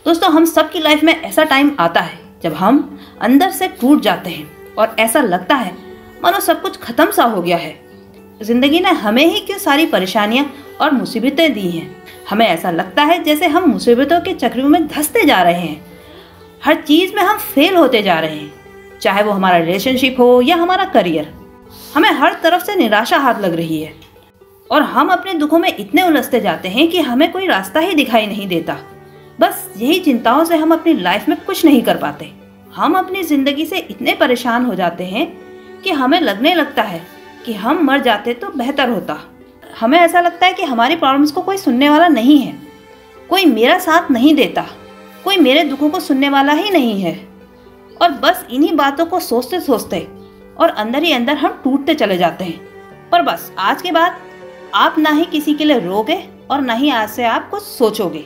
दोस्तों, हम सबकी लाइफ में ऐसा टाइम आता है जब हम अंदर से टूट जाते हैं और ऐसा लगता है मानो सब कुछ खत्म सा हो गया है। जिंदगी ने हमें ही क्यों सारी परेशानियां और मुसीबतें दी हैं। हमें ऐसा लगता है जैसे हम मुसीबतों के चक्रों में धंसते जा रहे हैं। हर चीज में हम फेल होते जा रहे हैं, चाहे वो हमारा रिलेशनशिप हो या हमारा करियर। हमें हर तरफ से निराशा हाथ लग रही है और हम अपने दुखों में इतने उलझते जाते हैं कि हमें कोई रास्ता ही दिखाई नहीं देता। बस यही चिंताओं से हम अपनी लाइफ में कुछ नहीं कर पाते। हम अपनी जिंदगी से इतने परेशान हो जाते हैं कि हमें लगने लगता है कि हम मर जाते तो बेहतर होता। हमें ऐसा लगता है कि हमारी प्रॉब्लम्स को कोई सुनने वाला नहीं है, कोई मेरा साथ नहीं देता, कोई मेरे दुखों को सुनने वाला ही नहीं है। और बस इन्हीं बातों को सोचते सोचते और अंदर ही अंदर हम टूटते चले जाते हैं। पर बस आज के बाद आप ना ही किसी के लिए रोगे और ना ही आज से आप कुछ सोचोगे।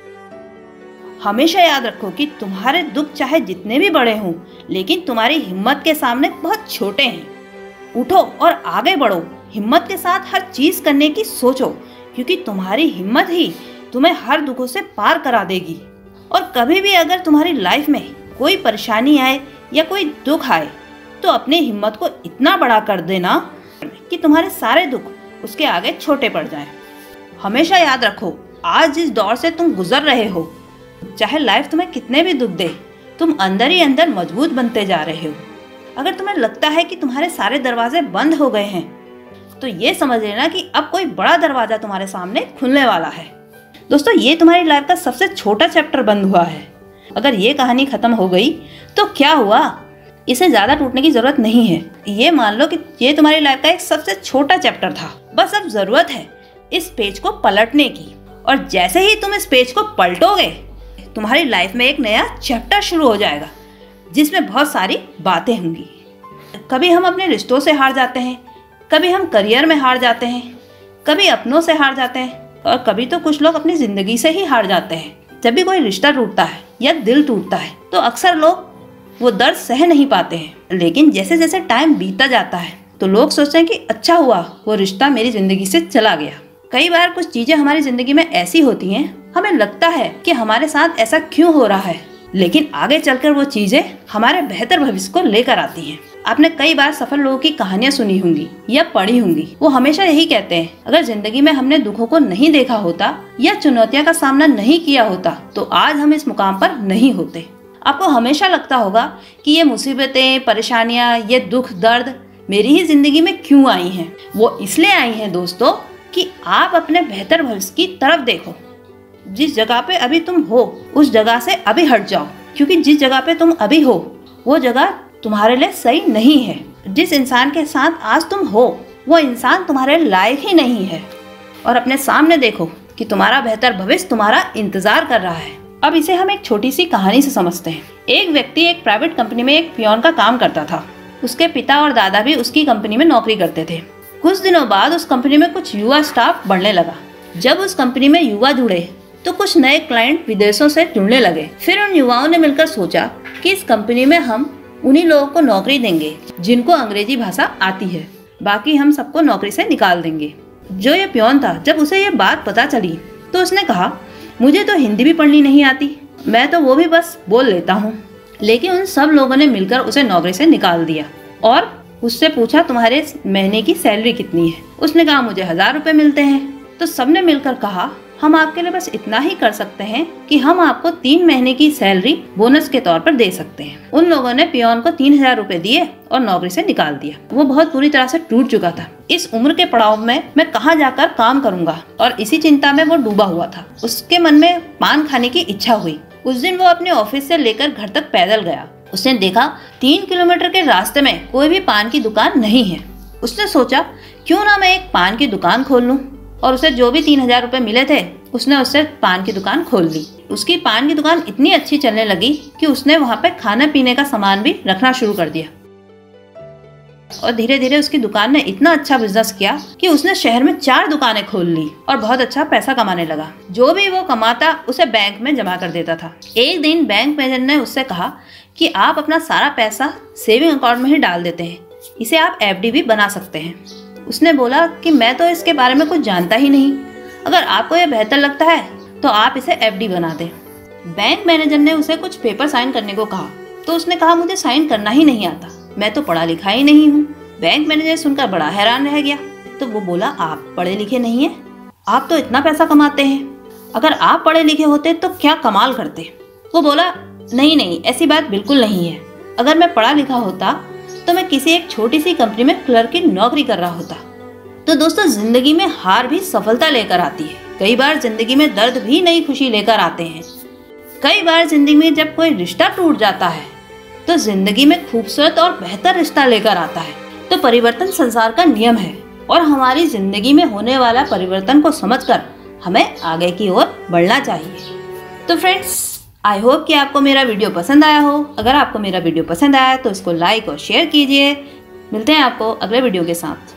हमेशा याद रखो कि तुम्हारे दुख चाहे जितने भी बड़े हों, लेकिन तुम्हारी हिम्मत के सामने बहुत छोटे हैं। उठो और आगे बढ़ो, हिम्मत के साथ हर चीज करने की सोचो, क्योंकि तुम्हारी हिम्मत ही तुम्हें हर दुखों से पार करा देगी। और कभी भी अगर तुम्हारी लाइफ में कोई परेशानी आए या कोई दुख आए तो अपनी हिम्मत को इतना बड़ा कर देना कि तुम्हारे सारे दुख उसके आगे छोटे पड़ जाएं। हमेशा याद रखो, आज जिस दौर से तुम गुजर रहे हो, चाहे लाइफ तुम्हें कितने भी दुख दे, तुम अंदर ही अंदर मजबूत बनते जा रहे हो। अगर तुम्हें लगता है कि तुम्हारे सारे दरवाजे बंद हो गए हैं तो ये समझ लेना कि अब कोई बड़ा दरवाजा तुम्हारे सामने खुलने वाला है। दोस्तों, ये तुम्हारी लाइफ का सबसे छोटा चैप्टर बंद हुआ है। अगर ये कहानी खत्म हो गई तो क्या हुआ, इसे ज्यादा टूटने की जरूरत नहीं है। ये मान लो कि ये तुम्हारी लाइफ का एक सबसे छोटा चैप्टर था। बस अब जरूरत है इस पेज को पलटने की, और जैसे ही तुम इस पेज को पलटोगे तुम्हारी लाइफ में एक नया चैप्टर शुरू हो जाएगा जिसमें बहुत सारी बातें होंगी। कभी हम अपने रिश्तों से हार जाते हैं, कभी हम करियर में हार जाते हैं, कभी अपनों से हार जाते हैं, और कभी तो कुछ लोग अपनी जिंदगी से ही हार जाते हैं। जब भी कोई रिश्ता टूटता है या दिल टूटता है तो अक्सर लोग वो दर्द सह नहीं पाते हैं। लेकिन जैसे जैसे टाइम बीतता जाता है तो लोग सोचते हैं कि अच्छा हुआ वो रिश्ता मेरी जिंदगी से चला गया। कई बार कुछ चीजें हमारी जिंदगी में ऐसी होती हैं, हमें लगता है कि हमारे साथ ऐसा क्यों हो रहा है, लेकिन आगे चलकर वो चीजें हमारे बेहतर भविष्य को लेकर आती हैं। आपने कई बार सफल लोगों की कहानियां सुनी होंगी या पढ़ी होंगी। वो हमेशा यही कहते हैं, अगर जिंदगी में हमने दुखों को नहीं देखा होता या चुनौतियों का सामना नहीं किया होता तो आज हम इस मुकाम पर नहीं होते। आपको हमेशा लगता होगा कि ये मुसीबतें, परेशानियां, ये दुख दर्द मेरी ही जिंदगी में क्यों आई हैं। वो इसलिए आई हैं दोस्तों कि आप अपने बेहतर भविष्य की तरफ देखो। जिस जगह पे अभी तुम हो उस जगह से अभी हट जाओ, क्योंकि जिस जगह पे तुम अभी हो वो जगह तुम्हारे लिए सही नहीं है। जिस इंसान के साथ आज तुम हो वो इंसान तुम्हारे लायक ही नहीं है। और अपने सामने देखो कि तुम्हारा बेहतर भविष्य तुम्हारा इंतजार कर रहा है। अब इसे हम एक छोटी सी कहानी से समझते हैं। एक व्यक्ति एक प्राइवेट कंपनी में एक पियोन का काम करता था। उसके पिता और दादा भी उसकी कंपनी में नौकरी करते थे। कुछ दिनों बाद उस कंपनी में कुछ युवा स्टाफ बढ़ने लगा। जब उस कंपनी में युवा जुड़े तो कुछ नए क्लाइंट विदेशों से जुड़ने लगे। फिर उन युवाओं ने मिलकर सोचा कि इस कंपनी में हम उन्हीं लोगों को नौकरी देंगे जिनको अंग्रेजी भाषा आती है, बाकी हम सबको नौकरी से निकाल देंगे। जो ये पियोन था, जब उसे ये बात पता चली तो उसने कहा, मुझे तो हिंदी भी पढ़नी नहीं आती, मैं तो वो भी बस बोल लेता हूँ। लेकिन उन सब लोगों ने मिलकर उसे नौकरी से निकाल दिया और उससे पूछा, तुम्हारे महीने की सैलरी कितनी है? उसने कहा, मुझे 1000 रुपए मिलते हैं। तो सबने मिलकर कहा, हम आपके लिए बस इतना ही कर सकते हैं कि हम आपको 3 महीने की सैलरी बोनस के तौर पर दे सकते हैं। उन लोगों ने पियोन को 3000 रुपए दिए और नौकरी से निकाल दिया। वो बहुत बुरी तरह से टूट चुका था। इस उम्र के पड़ाव में मैं कहाँ जाकर काम करूंगा, और इसी चिंता में वो डूबा हुआ था। उसके मन में पान खाने की इच्छा हुई। उस दिन वो अपने ऑफिस से लेकर घर तक पैदल गया। उसने देखा 3 किलोमीटर के रास्ते में कोई भी पान की दुकान नहीं है। उसने सोचा, क्यों ना मैं एक पान की दुकान खोल लूं, और उसे जो भी 3000 रुपए मिले थे उसने उससे पान की दुकान खोल ली। उसकी पान की दुकान इतनी अच्छी चलने लगी कि उसने वहाँ पे खाने पीने का सामान भी रखना शुरू कर दिया। और धीरे धीरे उसकी दुकान ने इतना अच्छा बिजनेस किया कि उसने शहर में 4 दुकानें खोल ली और बहुत अच्छा पैसा कमाने लगा। जो भी वो कमाता उसे बैंक में जमा कर देता था। एक दिन बैंक मैनेजर ने उससे कहा कि आप अपना सारा पैसा सेविंग अकाउंट में ही डाल देते हैं, इसे आप FD भी बना सकते हैं। उसने बोला कि मैं तो इसके बारे में कुछ जानता ही नहीं, अगर आपको यह बेहतर लगता है तो आप इसे FD बना दें। बैंक मैनेजर ने उसे कुछ पेपर साइन करने को कहा तो उसने कहा मुझे साइन करना ही नहीं आता, मैं तो पढ़ा लिखा ही नहीं हूँ। बैंक मैनेजर सुनकर बड़ा हैरान रह गया। तो वो बोला, आप पढ़े लिखे नहीं हैं, आप तो इतना पैसा कमाते हैं, अगर आप पढ़े लिखे होते तो क्या कमाल करते। वो बोला, नहीं नहीं, ऐसी बात बिल्कुल नहीं है, अगर मैं पढ़ा लिखा होता तो मैं किसी एक छोटी सी कंपनी में क्लर्क की नौकरी कर रहा होता। तो दोस्तों, जिंदगी में हार भी सफलता लेकर आती है। कई बार जिंदगी में दर्द भी नई खुशी लेकर आते हैं। कई बार जिंदगी में जब कोई रिश्ता टूट जाता है तो जिंदगी में खूबसूरत और बेहतर रिश्ता लेकर आता है। तो परिवर्तन संसार का नियम है और हमारी जिंदगी में होने वाला परिवर्तन को समझकर हमें आगे की ओर बढ़ना चाहिए। तो फ्रेंड्स, आई होप कि आपको मेरा वीडियो पसंद आया हो। अगर आपको मेरा वीडियो पसंद आया तो इसको लाइक और शेयर कीजिए। मिलते हैं आपको अगले वीडियो के साथ।